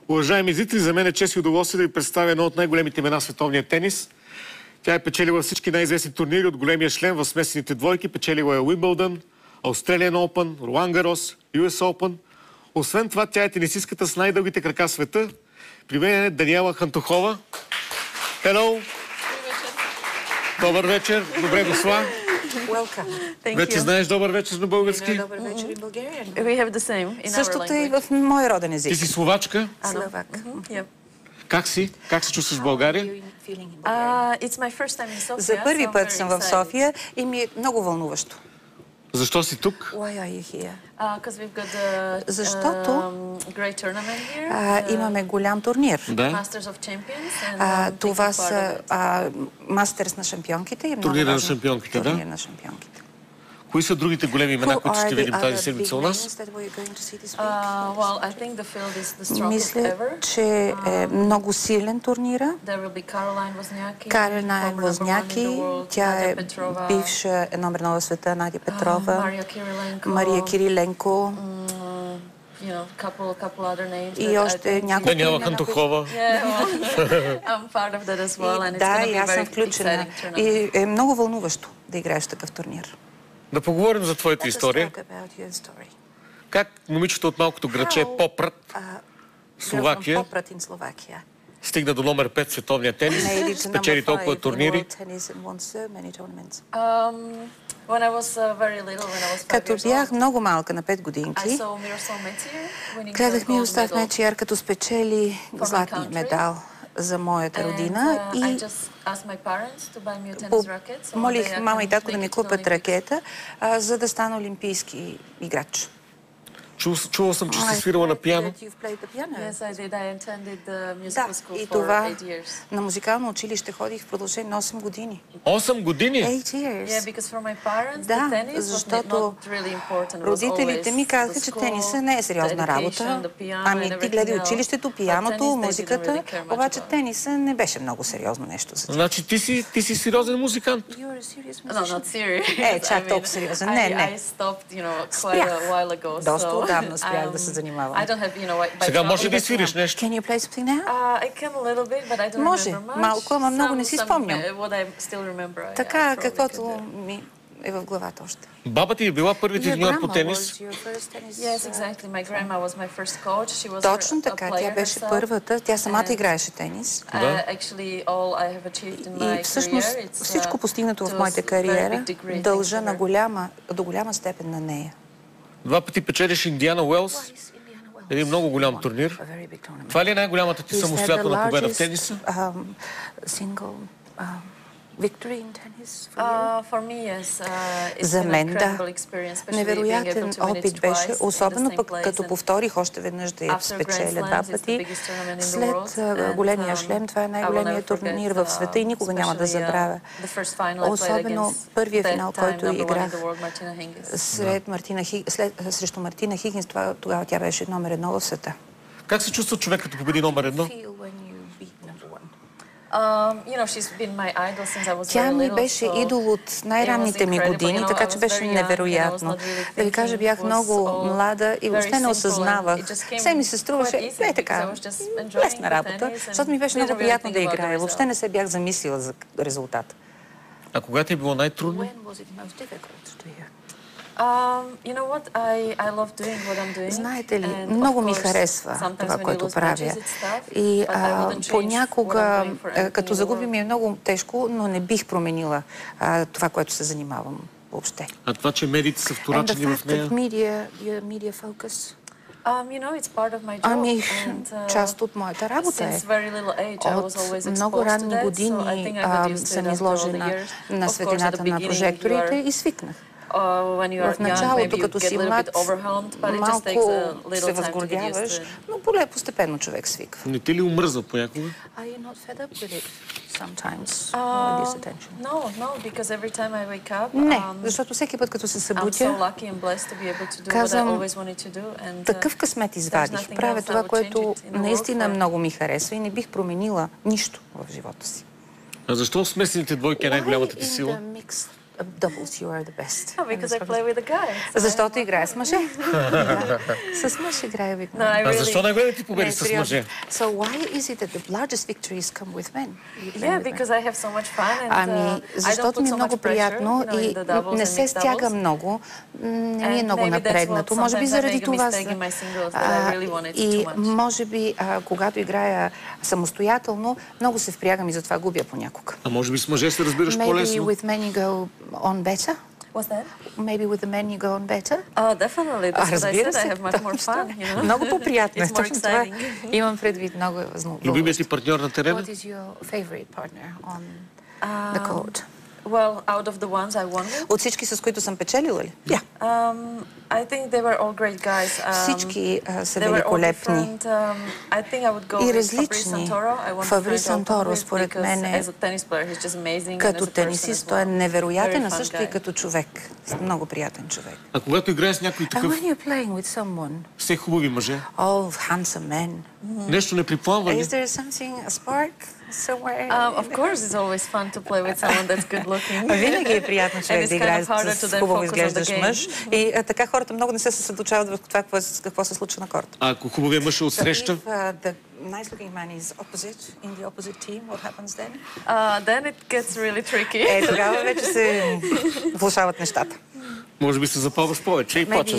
Уважаеми зрители, за мен е чест и удоволствие да ви представя едно от най-големите имена в световния тенис. Тя е печелила всички най-известни турнири от големия шлем в смесените двойки. Печелила е Уимбълдън, Australian Open, Ролан Гарос, US Open. Освен това, тя е тенисистката с най-дългите крака в света. При мен е Даниела Хантухова. Hello! Добър вечер, добре дошла. Вече знаеш добър вечер на български? Добър вечер и българин. Същото и в мой роден език. Ти си словачка? Словак. Как си? Как се чувстваш в България? За първи път съм в София и ми е много вълнуващо. Защо си тук? Защото имаме голям турнир. Това са Мастерс на шампионките и турнира на шампионките, да? Турнир на шампионките. Кои са другите големи имена, които ще видим тази седмица у нас? Мисля, че е много силен турнира. Каролайн Возняки, тя е бивша номер 1 в света, Надя Петрова, Мария Кириленко и още няколко. Даниела Хантухова. Да, и аз съм включена. И е много вълнуващо да играеш в такъв турнир. Да поговорим за твоята история. Как момичето от малкото градче Попрат, Словакия, стигна до номер 5 в световния тенис, спечели толкова турнири? Като бях много малка, на 5 годинки, гледах Мирослав Мечияр, като спечели златния медал за моята родина и молих мама и татко да ми купят ракета, за да стана олимпийски играч. Чувала съм, че си свирала на пиано. Да, и това на музикално училище ходих в продължение на 8 години. 8 години? 8 years. Да, защото родителите ми казаха, че тениса не е сериозна работа. Ами ти гледай училището, пианото, музиката, обаче тениса не беше много сериозно нещо за тях. Значи ти си сериозен музикант? Чак толкова сериозен. Не. Спрях. Доста отдавна спрях да се занимавам. Сега може да свириш нещо? Can you play something now? Може, малко, ама много не си спомням. Така, каквото ми е в главата още. Баба ти е била първият треньор по тенис? Точно така, тя беше първата. Тя самата играеше тенис. И всъщност всичко постигнато в моята кариера дължа до голяма степен на нея. 2 пъти печелиш Индиана Уелс, един много голям турнир. Това ли е най-голямата ти самостоятелна победа в тениса? За мен, да. Невероятен опит беше, особено пък като повторих още веднъж да я спечеля 2 пъти. След големия шлем, това е най-големият турнир в света и никога няма да забравя. Особено първия финал, който играх срещу Мартина Хигинс, тогава тя беше номер 1 в света. Как се чувства човек, като победи номер 1? Тя ми беше идол от най-ранните ми години, така че беше невероятно. Да ви кажа, бях много млада и въобще не осъзнавах. Все ми се струваше, така, лесна работа, защото ми беше много приятно да играя. Въобще не се бях замислила за резултата. А кога ти е било най-трудно? Знаете ли, много ми харесва това, което правя. И понякога, като загубим, ми е много тежко, но не бих променила това, което се занимавам въобще. А това, че медиите са вторачени в нея? Ами, част от моята работа е. От много ранни години съм изложена на светлината на прожекторите и свикнах. В началото, като си млад, малко се възгордяваш, но постепенно човек свиква. Не ти ли омръзва понякога? Не, защото всеки път, като се събудя, казвам, такъв късмет извадих. Правя това, което наистина много ми харесва и не бих променила нищо в живота си. А защо в смесените двойки е най-голямата ти сила? doubles, you are the best. Because I play with a guy. Защото играе с мъже. С мъж играе обикновено. А защо най-големите победи с мъже? So why is it that the largest victories come with men? Yeah, because I have so much fun and ами, защото ми е много приятно и не се стяга много, не ми е много напрегнато. Може би заради това. И може би, когато играя самостоятелно, много се впрягам и затова губя понякога. А може би с мъже се разбираш по-лесно? Maybe with men you go on better. What's that? Maybe with the men you go on better. Oh, definitely. That's what I said. I have much more fun, you know? Много по-приятно е. It's more exciting. Имам предвид, много е възможно. Любимият ти партньор на терена? What is your favorite partner on the court? Well, out of the ones I won with? От всички, с които съм печелила ли? Yeah. I think they were all great guys. Всички са великолепни и различни. Фабрис Санторо, според мен е като тенисист, той е невероятен, а също и като човек. Много приятен човек. А когато играеш с някой такъв... And when you're playing with someone... Все хубави мъже. Oh, handsome men. Нещо не припламва ли? Is there something, a spark? Of course, it's always fun to play with someone that's good looking. Винаги е приятно човек да играе с хубаво изглеждащ мъж. И така хората много не се съсредоточават в това какво се случва на корта. А ако хубавия мъж е отсреща? The nice-looking man is opposite, in the opposite team, what happens then? Then it gets really tricky. Тогава вече се влошават нещата. Може би се запалваш повече и почваш.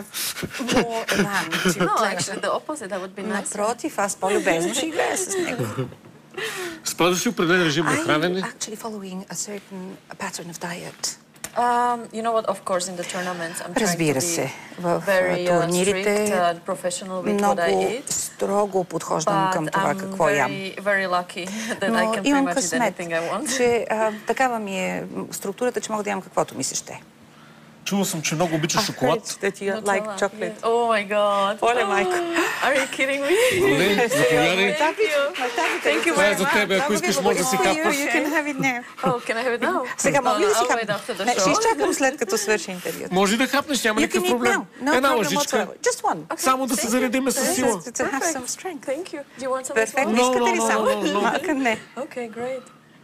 Напротив, аз по-любезно ще играя с него. Спазваш ли определен режим на хранене? Actually following a certain pattern of diet. You know what, of course, in the tournaments, I'm Разбира се, в турнирите много строго подхождам към това какво ям. Но имам късмет, че такава ми е структурата, че мога да ям каквото ми се ще. Чула съм, че много обичаш шоколад. Like chocolate. Oh my God. Оле, майко. Are you kidding me? Не, заповядай. Thank you Това е very за much. тебе, ако искаш може да си капваш. You can have it now. Oh, can I have it now? Сега мога ли да си I'll wait хапна? after the Не, ще show. изчакам след като свърши интервюто. Може да хапнеш, няма никакъв проблем. Една лъжичка. Just one. Само да се заредиме със сила. To have some strength. Thank you. Do you want some as well? Перфектно. Искате ли само? Малка не. Okay, great.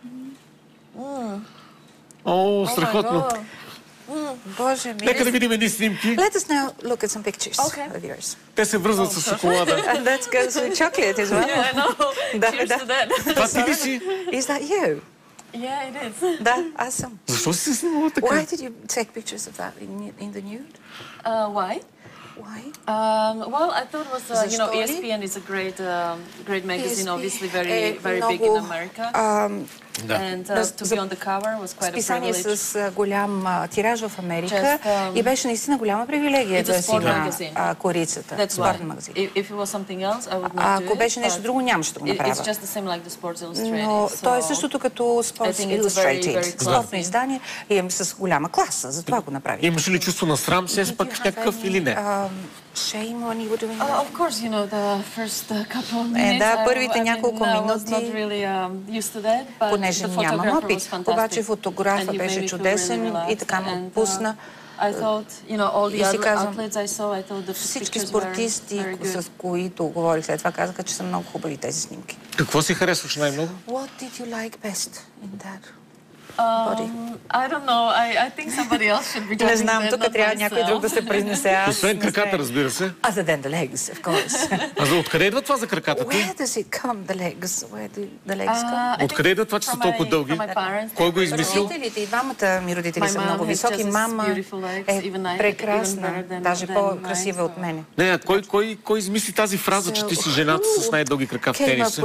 О, страхотно. Боже ми. Нека да видим едни снимки. Let us now look at some pictures of yours. Те се връзват с шоколада. And that goes with chocolate as well. Yeah, I know. Cheers to that. Това ти ли си? Is that you? Yeah, it is. Да, аз съм. Защо си се снимала така? Why did you take pictures of that in the nude? Why? Why? Well, I thought it was, you know, ESPN is a great magazine, obviously very big in America. And to be on the cover was quite a Списание privilege. с голям тираж в Америка и беше наистина голяма привилегия да си на корицата. Спортен магазин. If it was something else, I would not do it. Ако беше нещо друго, нямаше да го направя. It's just the same like the Sports Illustrated. Но то е същото като Sports Illustrated. Спортно издание и е с голяма класа, затова го направих. Имаш ли чувство на срам, се пък някакъв или не? Shame when you were doing that? Of course, you know, the first couple of minutes. Да, първите няколко I was not минути, really used to that, but понеже the нямам photographer опит, was fantastic. обаче фотографа And he made беше me feel чудесен really и така ме relaxed. отпусна. I thought, you know, all the И си other казвам, athletes I saw, I thought the всички pictures were спортисти, very good. с които говорих след това, казаха, че са много хубави тези снимки. Какво си харесваш най-много? What did you like best in that? I don't know. I think somebody else should be judging Не знам, that, тук not трябва някой друг да се произнесе. Освен краката, разбира се. Other than the legs, of course. А за откъде идва това за краката ти? Where does it come, the legs? Where do the legs come? Откъде идва това, че са толкова дълги? Кой го е измислил? Родителите и двамата ми родители са много високи. Мама е прекрасна, даже по-красива от мене. Не, а кой измисли тази фраза, че ти си жената с най-дълги крака в тениса?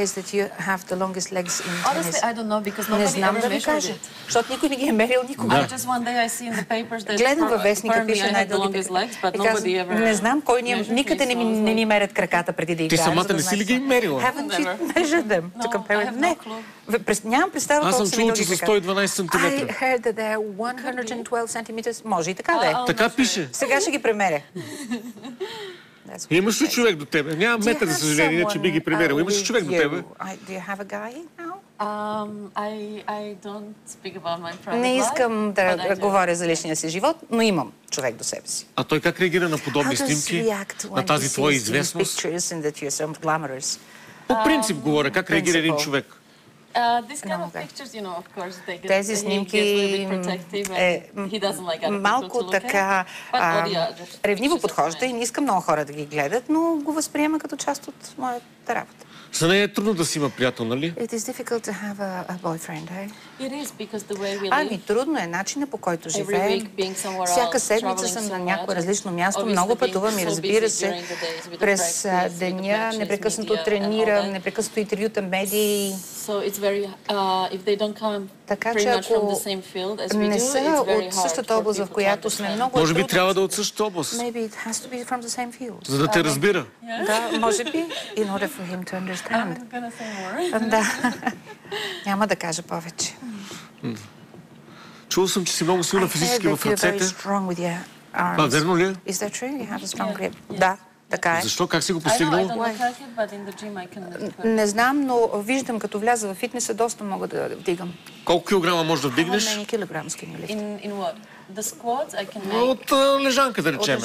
Не знам да ви кажа, защото никой не ги е мерил никога. Гледам във вестника, пише най-дългите крака. И казвам, не знам кой никъде не ни мерят краката преди да играем. Ти самата не си ли ги мерила? Haven't you measured them to compare them? Не. Нямам представа колко са ми дълги краката. Аз съм чул, че са 112 сантиметра. I heard that they are 112 centimeters. Може и така да е. Така пише. Сега ще ги премеря. Имаш ли човек до тебе? Нямам метър, за съжаление, че би ги премерил. Имаш ли човек до тебе? Не искам да говоря за личния си живот, но имам човек до себе си. А той как реагира на подобни снимки? На тази твоя известност? По принцип говоря, как реагира един човек? Тези снимки малко така ревниво подхожда и не иска много хора да ги гледат, но го възприема като част от моята работа. За нея е трудно да си има приятел, нали? It is difficult to have a boyfriend, eh? It is, because the way we live, Ами, трудно е начина, по който живеем. Всяка седмица съм на някое различно място, много пътувам и, разбира се, през деня непрекъснато тренирам, непрекъснато интервюта медии. Така че ако не са от същата област, в която сме, много може би трябва да от същата област. За да те разбира. Да, може би. In order for him to understand. Да. Няма да кажа повече. Чувал съм, че си много силна физически в ръцете. Това верно ли е? Да, така е. Защо? Как си го постигнал? Не знам, но виждам, като вляза в фитнеса, доста мога да вдигам. Колко килограма можеш да вдигнеш? От лежанка, да речем.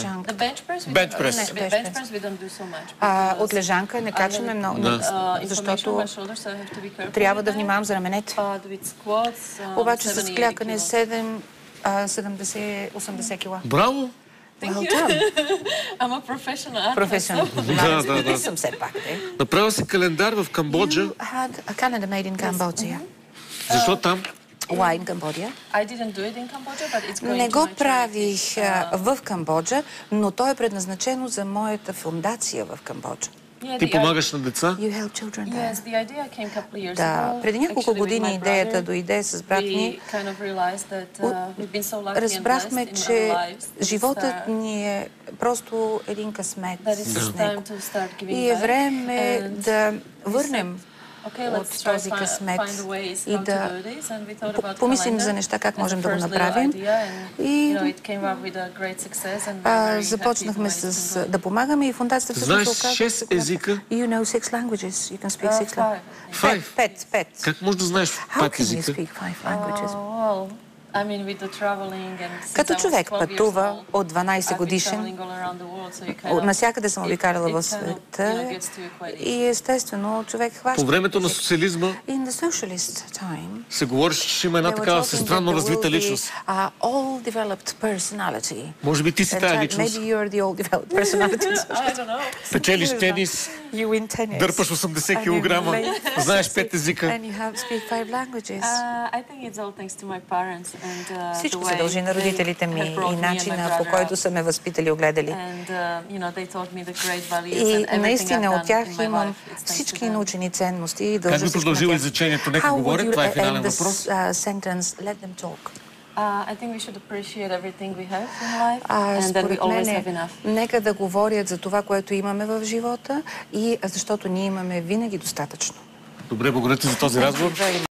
От лежанка не качваме много, защото трябва да внимавам за раменете. Обаче с клякане 70-80 кила. Браво! Професионал. Не съм все пак. Направил си календар в Камбоджа. Защо там? Why in Cambodia? Не го правих в Камбоджа, но то е предназначено за моята фундация в Камбоджа. Ти помагаш на деца? Да, преди няколко години идеята дойде с брат ми. Разбрахме, че животът ни е просто един късмет с него. И е време да върнем от този късмет и да помислим за неща, как можем да го направим. И започнахме да помагаме и фундацията всъщност се оказа... Знаеш 6 езика? You know 6 languages. You can speak 6 languages. 5. Как можеш да знаеш 5 езика? How can you speak 5 languages? Като човек пътува от 12 годишен, насякъде съм обикаляла в света и естествено човек хваща. По времето на социализма се говореше, че има една такава всестранно развита личност. Може би ти си тая личност. Печелиш тенис, дърпаш 80 килограма, знаеш 5 езика. Всичко се дължи на родителите ми и начина, по който са ме възпитали и огледали. И наистина от тях имам всички научени ценности. Как би продължил изречението? Нека говорят, това е финален въпрос. Според мен, нека да говорят за това, което имаме в живота, и защото ние имаме винаги достатъчно. Добре, благодаря ти за този разговор.